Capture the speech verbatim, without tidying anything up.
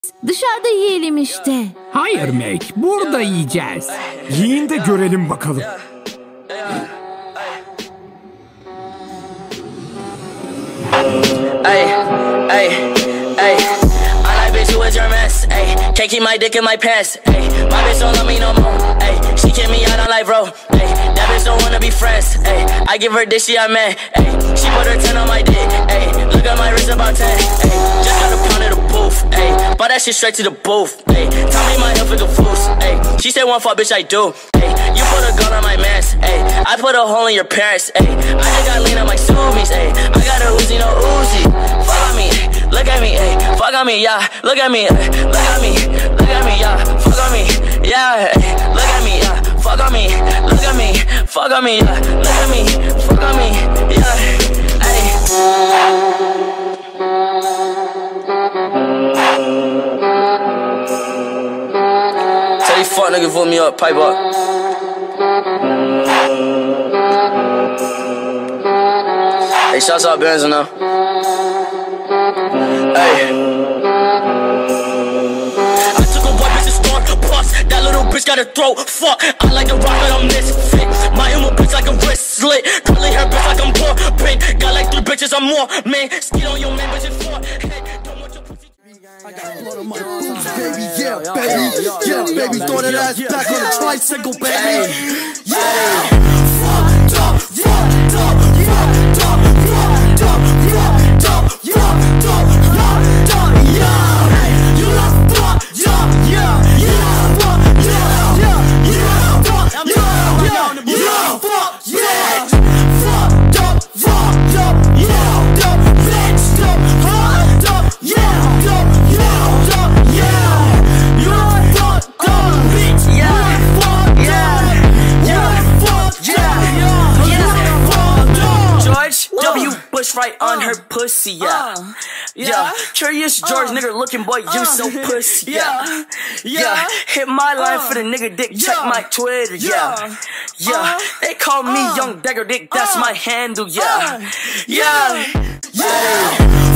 Dışarıda yiyelim işte. Hayır Mac, burada yiyeceğiz. Yiyin de görelim bakalım. Ay, ay, ay. I like bitch you with your mess. Ay, can't keep my dick in my pants. Ay, my bitch don't love me no more. Ay, she kick me out on life, bro. Ay, that bitch don't wanna be friends. Ay, I give her dick, she a man. Ay, she put her ten on my dick. Ay, look at my wrist about ten. Ay, just got a pound of the booth. Ay, bought that shit straight to the booth. Ay, tell me my health is a foos. Ay, she said one fuck, bitch, I do. Ay, you put a gun on my mans. Ay, I put a hole in your parents. Ay, I just got lean on my Subies. Ay, I got a Uzi, no Uzi. Fuck on me, look at me, ay, fuck on me, yeah. Look at me, ay, look at me, look at me, yeah. Fuck on me, yeah. Ay, look at me, yeah. Fuck on me, look at me, fuck on me, yeah. Look at me, fuck on me, yeah. Ay. Tell you fuck nigga, vote me up, pipe up. Hey, shouts out Benzo now. Hey. I took a white bitch and star plus. That little bitch got a throat. Fuck, I like the rock, but I'm misfit. My emo bitch like a wristlet. Curly hair bitch like I'm poor. Pink, got like three bitches, I'm more. Man, skid on your man, bitch, it's four. Hey, don't want your pussy. I got blood on my boots, baby, yeah, baby, yeah, baby, throw that ass back on the tricycle, baby, yeah, fucked up, fucked up, fucked up, fucked up, fucked up, fucked up, fucked up, yeah, you love fucked up, yeah, you love fucked up, yeah, you love fucked up, yeah, you love fucked, yeah, fucked up, fucked up, yeah, up, fixed up, fucked up, yeah, up. Bush right on her pussy, yeah. Uh, yeah. yeah. Curious George, uh, nigga looking boy, you uh, so pussy, yeah. Yeah. yeah. Hit my line uh, for the nigga dick, check yeah. my Twitter, yeah. Yeah. Uh, they call me uh, Young Dagger Dick, that's uh, my handle, yeah. Uh, yeah. Yeah. yeah.